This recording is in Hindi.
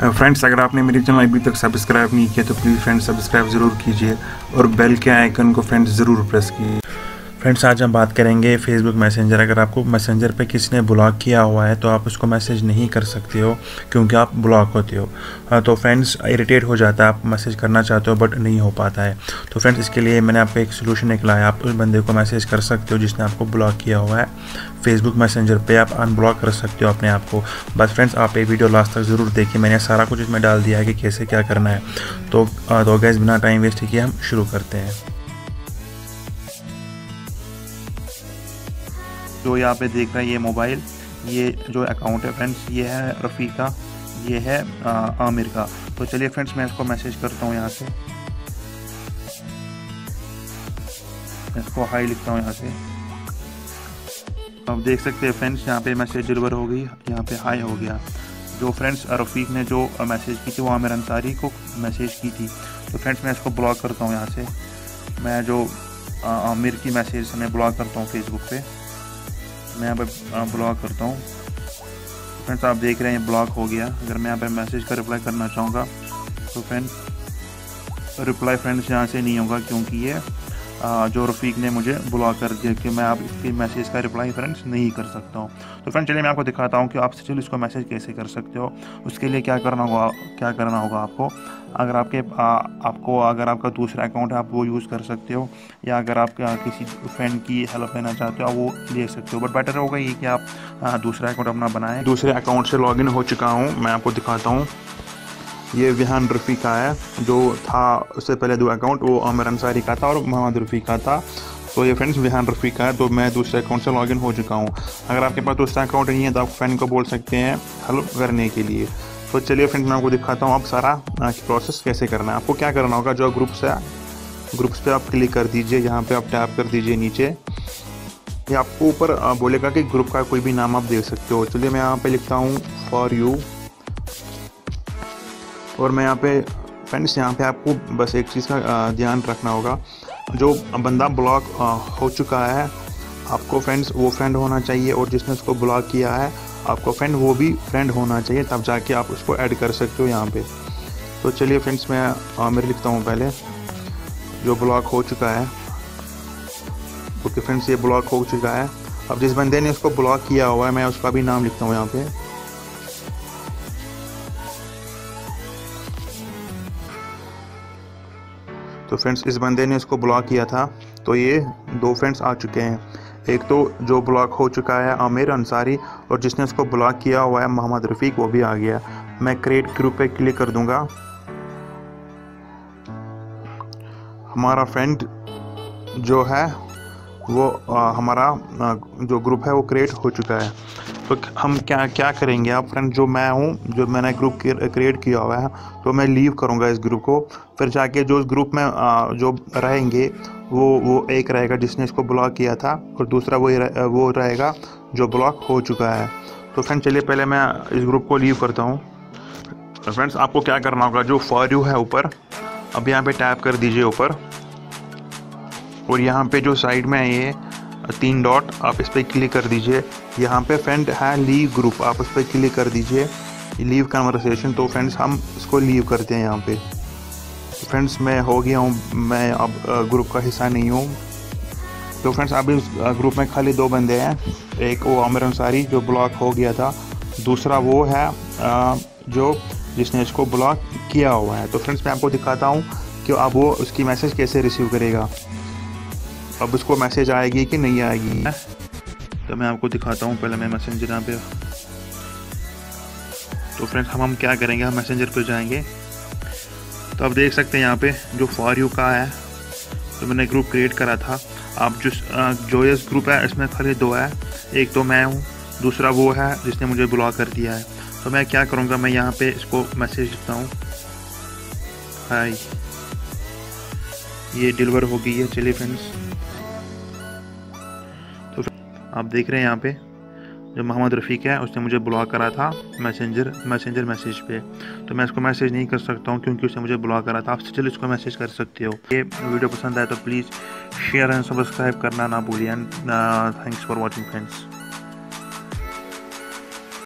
फ्रेंड्स, अगर आपने मेरे चैनल अभी तक सब्सक्राइब नहीं किया तो प्लीज़ फ्रेंड्स सब्सक्राइब ज़रूर कीजिए और बेल के आइकन को फ्रेंड्स ज़रूर प्रेस कीजिए। फ्रेंड्स, आज हम बात करेंगे फेसबुक मैसेंजर। अगर आपको मैसेंजर पे किसी ने ब्लॉक किया हुआ है तो आप उसको मैसेज नहीं कर सकते हो क्योंकि आप ब्लॉक होते हो। तो फ्रेंड्स इरिटेट हो जाता है, आप मैसेज करना चाहते हो बट नहीं हो पाता है। तो फ्रेंड्स इसके लिए मैंने आपको एक सोल्यूशन निकला है। आप उस बंदे को मैसेज कर सकते हो जिसने आपको ब्लॉक किया हुआ है फेसबुक मैसेंजर पे। आप अनब्लॉक कर सकते हो अपने आप को। बस फ्रेंड्स आप ये वीडियो लास्ट तक ज़रूर देखिए, मैंने सारा कुछ इसमें डाल दिया है कि कैसे क्या करना है। तो गाइस बिना टाइम वेस्ट किए हम शुरू करते हैं। जो यहाँ पे देख रहे हैं ये मोबाइल, ये जो अकाउंट है फ्रेंड्स, ये है रफ़ीक का, ये है आमिर का। तो चलिए फ्रेंड्स मैं इसको मैसेज करता हूँ यहाँ से, इसको हाई लिखता हूँ यहाँ से। अब देख सकते हैं फ्रेंड्स यहाँ पे मैसेज डिलीवर हो गई, यहाँ पे हाई हो गया। जो फ्रेंड्स रफ़ीक ने जो मैसेज की थी वो आमिर अंसारी को मैसेज की थी। तो फ्रेंड्स मैं इसको ब्लॉक करता हूँ यहाँ से। मैं जो आमिर की मैसेज मैं ब्लॉक करता हूँ फेसबुक पे, मैं यहाँ पर ब्लॉक करता हूँ। फ्रेंड्स आप देख रहे हैं ब्लॉक हो गया। अगर मैं यहाँ पर मैसेज का रिप्लाई करना चाहूँगा तो फ्रेंड्स रिप्लाई फ्रेंड्स यहाँ से नहीं होगा क्योंकि ये जो रफ़ीक ने मुझे ब्लॉक कर दिया कि मैं आप इसके मैसेज का रिप्लाई फ्रेंड्स नहीं कर सकता हूँ। तो फ्रेंड्स चलिए मैं आपको दिखाता हूँ कि आप स्टिल इसको मैसेज कैसे कर सकते हो। उसके लिए क्या करना होगा आपको। अगर आपका दूसरा अकाउंट है आप वो यूज़ कर सकते हो, या अगर आप किसी फ्रेंड की हेल्प लेना चाहते हो आप वो ले सकते हो। बट बेटर होगा ये कि आप दूसरा अकाउंट अपना बनाएं। दूसरे अकाउंट से लॉगिन हो चुका हूँ, मैं आपको दिखाता हूँ। ये विहान रफ़ीक का है, जो था उससे पहले दो अकाउंट, वो आमिर अंसारी का था और मोहम्मद रफ़ीक का था। तो ये फ्रेंड्स विहान रफ़ीक का है। तो मैं दूसरे अकाउंट से लॉगिन हो चुका हूँ। अगर आपके पास दूसरा अकाउंट नहीं है तो आप फ्रेंड को बोल सकते हैं हेल्प करने के लिए। तो चलिए फ्रेंड्स मैं आपको दिखाता हूँ अब सारा प्रोसेस कैसे करना है। आपको क्या करना होगा, जो ग्रुप्स पे आप क्लिक कर दीजिए, यहाँ पे आप टैप कर दीजिए नीचे। ये आपको ऊपर बोलेगा कि ग्रुप का कोई भी नाम आप दे सकते हो। चलिए मैं यहाँ पे लिखता हूँ फॉर यू। और मैं यहाँ पे फ्रेंड्स यहाँ पे आपको बस एक चीज़ का ध्यान रखना होगा, जो बंदा ब्लॉक हो चुका है आपको फ्रेंड्स वो फ्रेंड होना चाहिए, और जिसने उसको ब्लॉक किया है आपको फ्रेंड वो भी फ्रेंड होना चाहिए, तब जाके आप उसको ऐड कर सकते हो यहाँ पे। तो चलिए फ्रेंड्स मैं आमिर लिखता हूँ पहले, जो ब्लॉक हो चुका है। ओके फ्रेंड्स ये ब्लॉक हो चुका है। अब जिस बंदे ने उसको ब्लॉक किया हुआ है मैं उसका भी नाम लिखता हूँ यहाँ पे। तो फ्रेंड्स इस बंदे ने इसको ब्लॉक किया था। तो ये दो फ्रेंड्स आ चुके हैं, एक तो जो ब्लॉक हो चुका है आमिर अंसारी, और जिसने इसको ब्लॉक किया हुआ है मोहम्मद रफ़ीक, वो भी आ गया। मैं क्रिएट ग्रुप पे क्लिक कर दूंगा। हमारा फ्रेंड जो है वो हमारा जो ग्रुप है वो क्रिएट हो चुका है। तो हम क्या करेंगे आप फ्रेंड, जो मैं हूँ, जो मैंने ग्रुप क्रिएट किया हुआ है, तो मैं लीव करूँगा इस ग्रुप को। फिर जाके जो इस ग्रुप में जो रहेंगे वो एक रहेगा जिसने इसको ब्लॉक किया था, और दूसरा वो रहेगा जो ब्लॉक हो चुका है। तो फ्रेंड चलिए पहले मैं इस ग्रुप को लीव करता हूँ। तो फ्रेंड्स आपको क्या करना होगा, जो फॉर यू है ऊपर, अब यहाँ पे टैप कर दीजिए ऊपर, और यहाँ पे जो साइड में है ये 3 डॉट, आप इस पर क्लिक कर दीजिए। यहाँ पे फ्रेंड है लीव ग्रुप, आप उस पर क्लिक कर दीजिए, लीव कन्वर्सेशन। तो फ्रेंड्स हम इसको लीव करते हैं यहाँ पे। तो फ्रेंड्स मैं हो गया हूँ, मैं अब ग्रुप का हिस्सा नहीं हूँ। तो फ्रेंड्स अभी इस ग्रुप में खाली 2 बंदे हैं, एक वो आमिर अंसारी जो ब्लॉक हो गया था, दूसरा वो है जो जिसने इसको ब्लॉक किया हुआ है। तो फ्रेंड्स मैं आपको दिखाता हूँ कि अब वो उसकी मैसेज कैसे रिसीव करेगा, अब उसको मैसेज आएगी कि नहीं आएगी। तो मैं आपको दिखाता हूँ, पहले मैं मैसेंजर यहाँ पे। तो फ्रेंड्स हम क्या करेंगे, हम मैसेंजर पे जाएंगे। तो आप देख सकते हैं यहाँ पे जो फॉर यू का है, तो मैंने ग्रुप क्रिएट करा था। आप जो ये ग्रुप है इसमें खाली 2 है, एक तो मैं हूँ, दूसरा वो है जिसने मुझे ब्लॉक कर दिया है। तो मैं क्या करूँगा, मैं यहाँ पे इसको मैसेज लिखता हूँ, हाय, ये डिलीवर हो गई है। चलिए फ्रेंड्स तो आप देख रहे हैं यहाँ पे जो मोहम्मद रफ़ीक है उसने मुझे ब्लॉक करा था मैसेंजर मैसेज पे। तो मैं इसको मैसेज नहीं कर सकता हूँ क्योंकि उसने मुझे ब्लॉक करा था। आप स्टिल इसको मैसेज कर सकते हो। ये वीडियो पसंद आए तो प्लीज़ शेयर एंड सब्सक्राइब करना ना भूलिए। Thanks for watching friends.